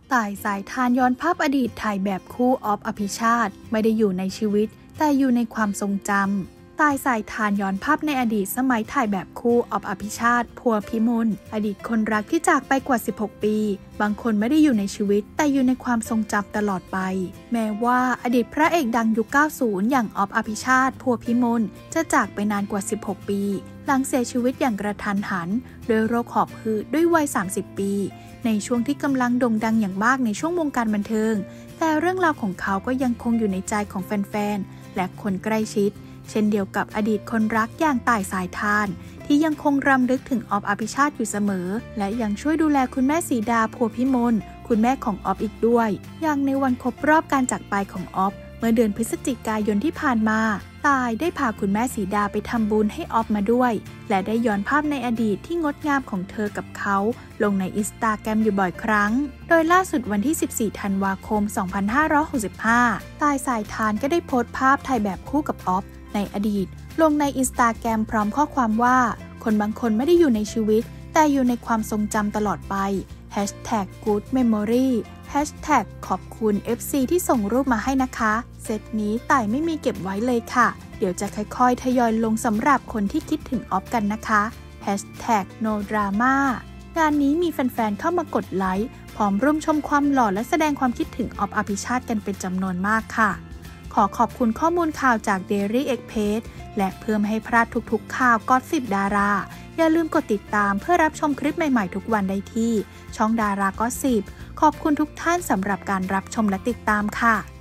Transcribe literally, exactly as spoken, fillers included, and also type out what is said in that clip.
ต่ายสายทานย้อนภาพอดีตถ่ายแบบคู่ออฟอภิชาติไม่ได้อยู่ในชีวิตแต่อยู่ในความทรงจำต่ายสายทานย้อนภาพในอดีตสมัยถ่ายแบบคู่ออฟอภิชาติพัวพิมลอดีตคนรักที่จากไปกว่าสิบหกปีบางคนไม่ได้อยู่ในชีวิตแต่อยู่ในความทรงจำตลอดไปแม้ว่าอดีตพระเอกดังยุค เก้าสิบ อย่างออฟอภิชาติพัวพิมลจะจากไปนานกว่าสิบหกปีหลังเสียชีวิตอย่างกระทันหันโดยโรคหอบหืดด้วยวัยสามสิบปีในช่วงที่กำลังโด่งดังอย่างมากในช่วงวงการบันเทิงแต่เรื่องราวของเขาก็ยังคงอยู่ในใจของแฟนๆและคนใกล้ชิดเช่นเดียวกับอดีตคนรักอย่างต่ายสายทานที่ยังคงรำลึกถึงออฟอภิชาติอยู่เสมอและยังช่วยดูแลคุณแม่สีดาพัวพิมลคุณแม่ของออฟอีกด้วยอย่างในวันครบรอบการจากไปของออฟเมื่อเดือนพฤศจิกายนที่ผ่านมาต่ายได้พาคุณแม่สีดาไปทำบุญให้ออฟมาด้วยและได้ย้อนภาพในอดีตที่งดงามของเธอกับเขาลงในอินสตาแกรมอยู่บ่อยครั้งโดยล่าสุดวันที่สิบสี่ธันวาคมสองพันห้าร้อยหกสิบห้าต่ายสายทานก็ได้โพสต์ภาพถ่ายแบบคู่กับออฟในอดีตลงในอินสตาแกรมพร้อมข้อความว่าคนบางคนไม่ได้อยู่ในชีวิตแต่อยู่ในความทรงจำตลอดไป แฮชแท็ก กู๊ด เมมโมรี แฮชแท็ก ขอบคุณ เอฟ ซี ที่ส่งรูปมาให้นะคะเซตนี้ต่ายไม่มีเก็บไว้เลยค่ะเดี๋ยวจะค่อยๆทยอยลงสำหรับคนที่คิดถึงออฟกันนะคะแฮชแท็ก โนดราม่างานนี้มีแฟนๆเข้ามากดไลค์พร้อมร่วมชมความหล่อและแสดงความคิดถึงออฟอภิชาติกันเป็นจำนวนมากค่ะขอขอบคุณข้อมูลข่าวจาก Daily Express และเพื่อไม่ให้พลาดทุกๆข่าวก็อสซิปดาราอย่าลืมกดติดตามเพื่อรับชมคลิปใหม่ๆทุกวันได้ที่ช่องดาราก็อสซิปขอบคุณทุกท่านสำหรับการรับชมและติดตามค่ะ